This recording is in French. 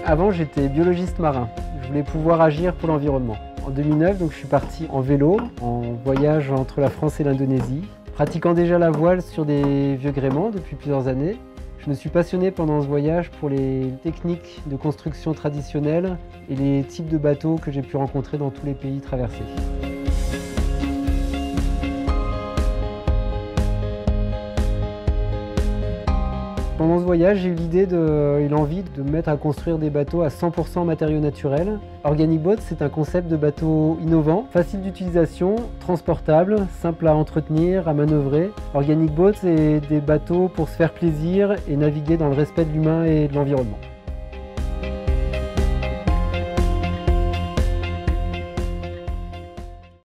Avant, j'étais biologiste marin. Je voulais pouvoir agir pour l'environnement. En 2009, je suis parti en vélo, en voyage entre la France et l'Indonésie. Pratiquant déjà la voile sur des vieux gréements depuis plusieurs années, je me suis passionné pendant ce voyage pour les techniques de construction traditionnelles et les types de bateaux que j'ai pu rencontrer dans tous les pays traversés. Pendant ce voyage, j'ai eu l'idée et l'envie de me mettre à construire des bateaux à 100% matériaux naturels. Organic Boat, c'est un concept de bateau innovant, facile d'utilisation, transportable, simple à entretenir, à manœuvrer. Organic Boat, c'est des bateaux pour se faire plaisir et naviguer dans le respect de l'humain et de l'environnement.